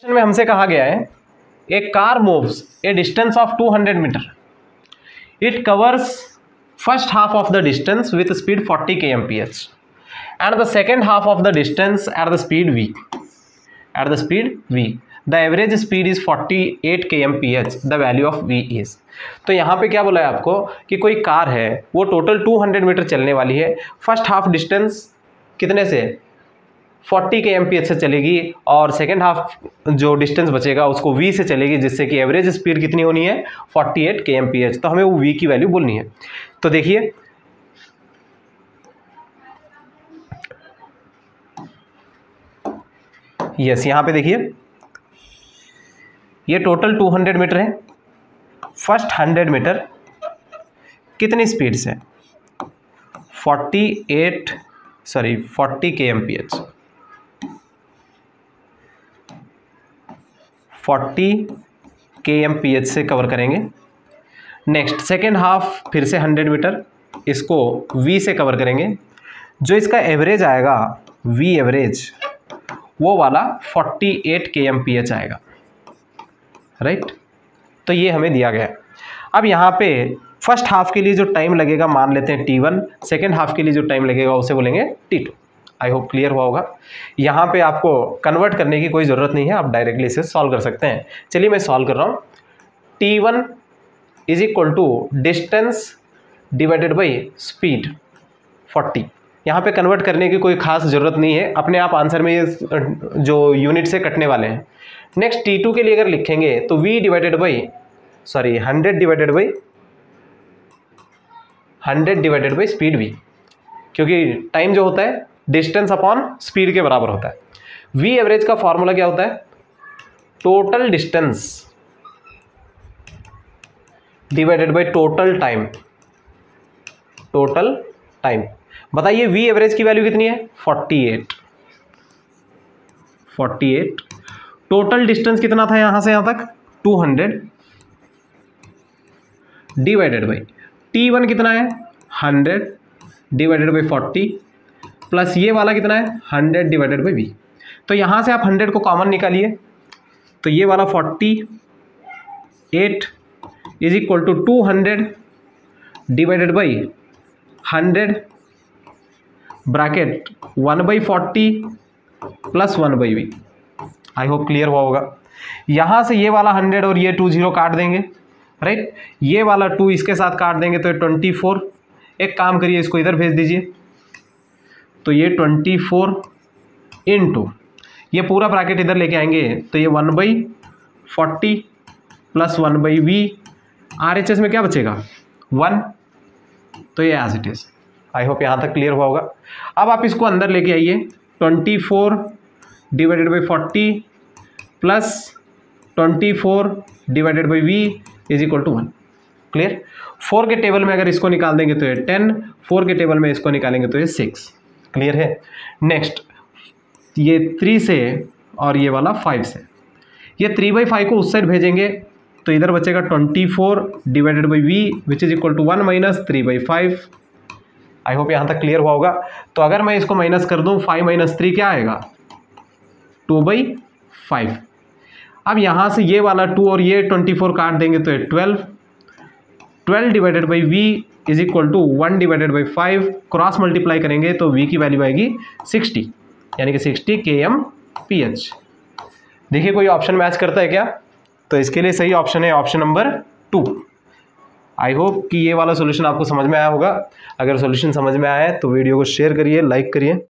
Question में हमसे कहा गया है a car moves a distance of 200 meter, it covers first half of the distance with speed 40 kmph and the second half of the distance at the speed v. The average speed is 48 kmph. The value of v is. तो यहाँ पे क्या बोला है आपको कि कोई car है वो टोटल 200 मीटर चलने वाली है, फर्स्ट हाफ डिस्टेंस कितने से 40 kmph से चलेगी और सेकेंड हाफ जो डिस्टेंस बचेगा उसको v से चलेगी, जिससे कि एवरेज स्पीड कितनी होनी है 48 kmph. तो हमें वो v की वैल्यू बोलनी है. तो देखिए यस यहाँ पे देखिए ये टोटल 200 मीटर है, फर्स्ट 100 मीटर कितनी स्पीड से 40 kmph 40 kmph से कवर करेंगे. नेक्स्ट सेकेंड हाफ फिर से 100 मीटर, इसको v से कवर करेंगे. जो इसका एवरेज आएगा v एवरेज वो वाला 48 kmph आएगा, राइट. तो ये हमें दिया गया है. अब यहाँ पे फर्स्ट हाफ के लिए जो टाइम लगेगा मान लेते हैं t1, सेकेंड हाफ के लिए जो टाइम लगेगा उसे बोलेंगे t2. आई होप क्लियर हुआ होगा. यहाँ पे आपको कन्वर्ट करने की कोई ज़रूरत नहीं है, आप डायरेक्टली इसे सॉल्व कर सकते हैं. चलिए मैं सॉल्व कर रहा हूँ. t1 is equal to distance divided by speed 40. यहाँ पे कन्वर्ट करने की कोई खास ज़रूरत नहीं है, अपने आप आंसर में ये जो यूनिट से कटने वाले हैं. नेक्स्ट t2 के लिए अगर लिखेंगे तो v divided by 100 divided by speed v, क्योंकि टाइम जो होता है डिस्टेंस अपॉन स्पीड के बराबर होता है. v एवरेज का फॉर्मूला क्या होता है total distance divided by total time. बताइए v एवरेज की वैल्यू कितनी है 48. टोटल डिस्टेंस कितना था यहां से यहां तक 200 डिवाइडेड बाई t1 कितना है 100 डिवाइडेड बाई 40 प्लस ये वाला कितना है 100 डिवाइडेड बाई v. तो यहाँ से आप 100 को कॉमन निकालिए तो ये वाला 48 is equal to 200 divided by 100 bracket 1/40 plus 1/v. I hope clear हुआ होगा. यहाँ से ये वाला 100 और ये 20 काट देंगे, राइट. ये वाला 2 इसके साथ काट देंगे तो ये 24. एक काम करिए इसको इधर भेज दीजिए, तो ये 24 इंटू ये पूरा ब्रैकेट इधर लेके आएंगे तो ये 1/40 प्लस 1/v. RHS में क्या बचेगा 1, तो ये as it is. I hope यहाँ तक क्लियर हुआ होगा. अब आप इसको अंदर लेके आइए 24 divided by 40 plus 24 divided by v is equal to 1. Clear. 4 के टेबल में अगर इसको निकाल देंगे तो ये 10, 4 के टेबल में इसको निकालेंगे तो ये 6. क्लियर है. नेक्स्ट ये 3 से और ये वाला 5 से, ये 3/5 को उस साइड भेजेंगे तो इधर बचेगा 24 divided by v which is equal to 1 minus 3/5. I hope यहाँ तक क्लियर हुआ होगा. तो अगर मैं इसको माइनस कर दूँ 5 माइनस 3 क्या आएगा 2/5. अब यहाँ से ये वाला 2 और ये 24 काट देंगे तो ये 12 divided by v is equal to 1 divided by 5. Cross multiply करेंगे तो v की वैल्यू आएगी 60, यानी कि 60 kmph. देखिए कोई ऑप्शन मैच करता है क्या, तो इसके लिए सही ऑप्शन है ऑप्शन नंबर 2. आई होप कि ये वाला सॉल्यूशन आपको समझ में आया होगा. अगर सॉल्यूशन समझ में आया है तो वीडियो को शेयर करिए, लाइक करिए.